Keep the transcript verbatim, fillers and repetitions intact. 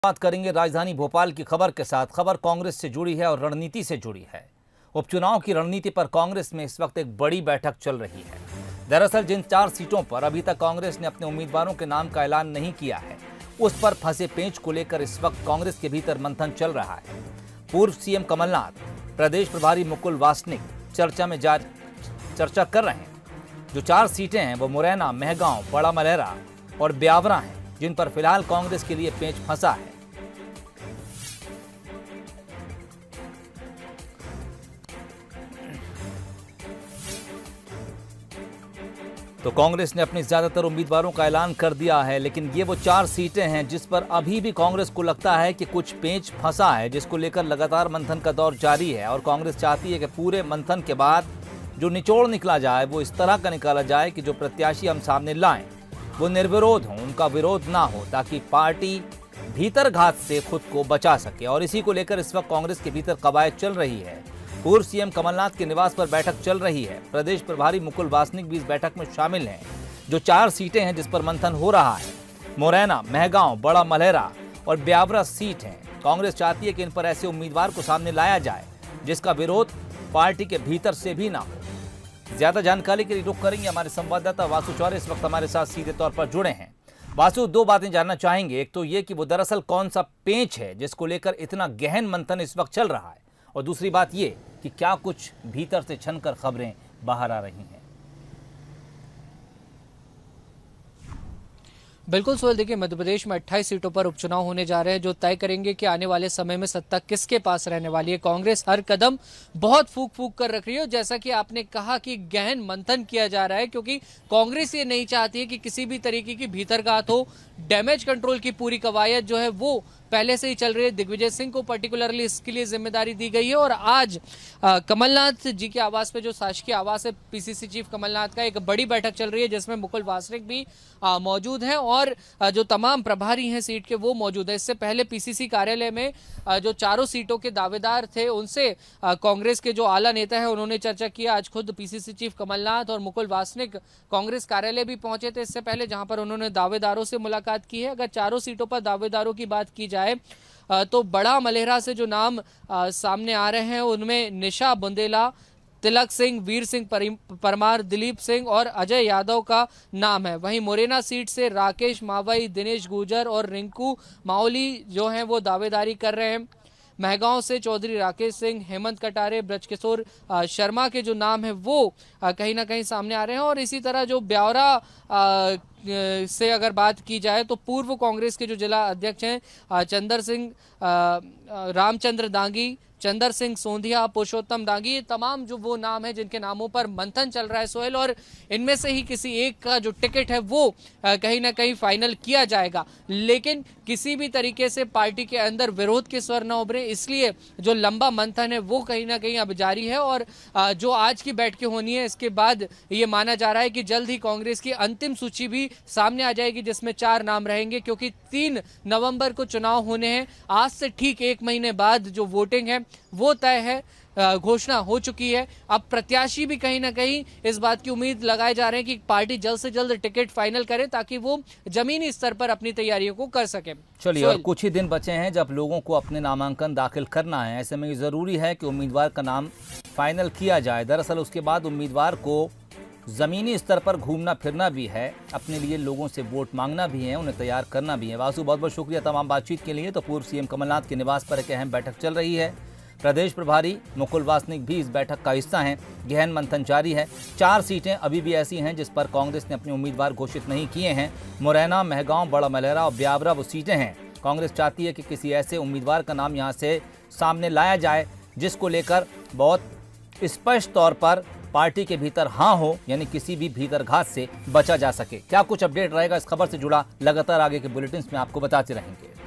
बात करेंगे राजधानी भोपाल की खबर के साथ। खबर कांग्रेस से जुड़ी है और रणनीति से जुड़ी है। उपचुनाव की रणनीति पर कांग्रेस में इस वक्त एक बड़ी बैठक चल रही है। दरअसल जिन चार सीटों पर अभी तक कांग्रेस ने अपने उम्मीदवारों के नाम का ऐलान नहीं किया है, उस पर फंसे पेंच को लेकर इस वक्त कांग्रेस के भीतर मंथन चल रहा है। पूर्व सीएम कमलनाथ, प्रदेश प्रभारी मुकुल वासनिक चर्चा में जा चर्चा कर रहे हैं। जो चार सीटें हैं वो मुरैना, मेहगांव, बड़ा मलहरा और ब्यावरा हैं, जिन पर फिलहाल कांग्रेस के लिए पेंच फंसा है। तो कांग्रेस ने अपने ज्यादातर उम्मीदवारों का ऐलान कर दिया है, लेकिन ये वो चार सीटें हैं जिस पर अभी भी कांग्रेस को लगता है कि कुछ पेंच फंसा है, जिसको लेकर लगातार मंथन का दौर जारी है। और कांग्रेस चाहती है कि पूरे मंथन के बाद जो निचोड़ निकला जाए वो इस तरह का निकाला जाए कि जो प्रत्याशी हम सामने लाएं वो निर्विरोध हों, उनका विरोध ना हो, ताकि पार्टी भीतर घात से खुद को बचा सके। और इसी को लेकर इस वक्त कांग्रेस के भीतर कवायद चल रही है। पूर्व सीएम कमलनाथ के निवास पर बैठक चल रही है। प्रदेश प्रभारी मुकुल वासनिक भी इस बैठक में शामिल हैं। जो चार सीटें हैं जिस पर मंथन हो रहा है, मुरैना, मेहगांव, बड़ा मलहरा और ब्यावरा सीट हैं। कांग्रेस चाहती है कि इन पर ऐसे उम्मीदवार को सामने लाया जाए जिसका विरोध पार्टी के भीतर से भी ना हो। ज्यादा जानकारी के लिए रुख करेंगे हमारे संवाददाता वासु चौरे, इस वक्त हमारे साथ सीधे तौर पर जुड़े हैं। वासु, दो बातें जानना चाहेंगे। एक तो ये कि वो दरअसल कौन सा पेंच है जिसको लेकर इतना गहन मंथन इस वक्त चल रहा है, और दूसरी बात ये कि क्या कुछ भीतर से छनकर खबरें बाहर आ रही हैं। बिल्कुल सोहेल, देखिए मध्य प्रदेश में अट्ठाईस सीटों पर उपचुनाव होने जा रहे हैं जो तय करेंगे कि आने वाले समय में सत्ता किसके पास रहने वाली है। कांग्रेस हर कदम बहुत फूक फूक कर रख रही है। जैसा कि आपने कहा कि गहन मंथन किया जा रहा है, क्योंकि कांग्रेस ये नहीं चाहती है कि किसी भी तरीके की भीतरघात हो। डैमेज कंट्रोल की पूरी कवायद जो है वो पहले से ही चल रही है। दिग्विजय सिंह को पर्टिकुलरली इसके लिए जिम्मेदारी दी गई है। और आज आ, कमलनाथ जी के आवास पे, जो शासकीय आवास है पीसीसी चीफ कमलनाथ का, एक बड़ी बैठक चल रही है जिसमें मुकुल वासनिक भी आ, मौजूद हैं और आ, जो तमाम प्रभारी हैं सीट के वो मौजूद है। इससे पहले पीसीसी कार्यालय में आ, जो चारों सीटों के दावेदार थे उनसे आ, कांग्रेस के जो आला नेता है उन्होंने चर्चा किया। आज खुद पीसीसी चीफ कमलनाथ और मुकुल वासनिक कांग्रेस कार्यालय भी पहुंचे थे इससे पहले, जहां पर उन्होंने दावेदारों से मुलाकात की है। अगर चारों सीटों पर दावेदारों की बात की जाए तो बड़ा मलहरा से जो नाम सामने आ रहे हैं उनमें निशा बुंदेला, तिलक सिंह, वीर सिंह परमार, दिलीप सिंह और अजय यादव का नाम है। वहीं मुरैना सीट से राकेश मावई, दिनेश गुर्जर और रिंकू माओली जो हैं वो दावेदारी कर रहे हैं। मेहगांव से चौधरी राकेश सिंह, हेमंत कटारे, ब्रजकिशोर शर्मा के जो नाम है वो कहीं ना कहीं सामने आ रहे हैं। और इसी तरह जो ब्यावरा से अगर बात की जाए तो पूर्व कांग्रेस के जो जिला अध्यक्ष हैं चंदर सिंह, रामचंद्र दांगी, चंदर सिंह सोंधिया, पुरुषोत्तम दांगी, ये तमाम जो वो नाम है जिनके नामों पर मंथन चल रहा है सोहेल। और इनमें से ही किसी एक का जो टिकट है वो कहीं ना कहीं फाइनल किया जाएगा। लेकिन किसी भी तरीके से पार्टी के अंदर विरोध के स्वर न उभरे, इसलिए जो लंबा मंथन है वो कहीं ना कहीं अब जारी है। और जो आज की बैठकें होनी है इसके बाद ये माना जा रहा है कि जल्द ही कांग्रेस की अंतिम सूची भी सामने आ जाएगी, जिसमें चार नाम रहेंगे, क्योंकि तीन नवंबर को चुनाव होने हैं। आज से ठीक एक महीने बाद जो वोटिंग है वो तय है, घोषणा हो चुकी है। अब प्रत्याशी भी कहीं ना कहीं इस बात की उम्मीद लगाए जा रहे हैं कि पार्टी जल्द से जल्द टिकट फाइनल करे ताकि वो जमीनी स्तर पर अपनी तैयारियों को कर सके। चलिए, और कुछ ही दिन बचे हैं जब लोगों को अपने नामांकन दाखिल करना है। ऐसे में जरूरी है कि उम्मीदवार का नाम फाइनल किया जाए। दरअसल उसके बाद उम्मीदवार को जमीनी स्तर पर घूमना फिरना भी है, अपने लिए लोगों से वोट मांगना भी है, उन्हें तैयार करना भी है। वासु, बहुत बहुत शुक्रिया तमाम बातचीत के लिए। तो पूर्व सीएम कमलनाथ के निवास पर एक अहम बैठक चल रही है। प्रदेश प्रभारी मुकुल वासनिक भी इस बैठक का हिस्सा हैं। गहन मंथन जारी है। चार सीटें अभी भी ऐसी हैं जिस पर कांग्रेस ने अपने उम्मीदवार घोषित नहीं किए हैं। मुरैना, मेहगांव, बड़ा मलहरा और ब्यावरा वो सीटें हैं। कांग्रेस चाहती है कि किसी ऐसे उम्मीदवार का नाम यहां से सामने लाया जाए जिसको लेकर बहुत स्पष्ट तौर पर पार्टी के भीतर हाँ हो, यानी किसी भी भीतरघात से बचा जा सके। क्या कुछ अपडेट रहेगा इस खबर से जुड़ा, लगातार आगे के बुलेटिन में आपको बताते रहेंगे।